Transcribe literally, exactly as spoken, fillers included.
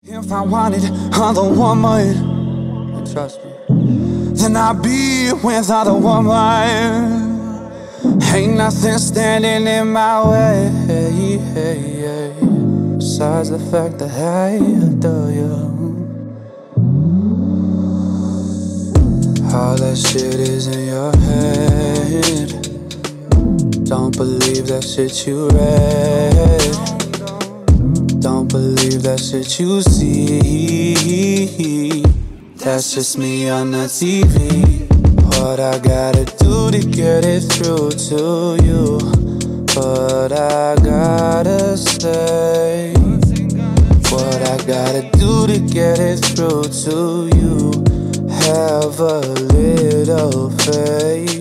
If I wanted other woman, trust me, then I'd be with other woman. Ain't nothing standing in my way, besides the fact that I adore you. All that shit is in your head. Don't believe that shit you read. Don't believe that shit you see. That's just me on the T V. What I gotta do to get it through to you. What I gotta say. What I gotta do to get it through to you. Have a little faith.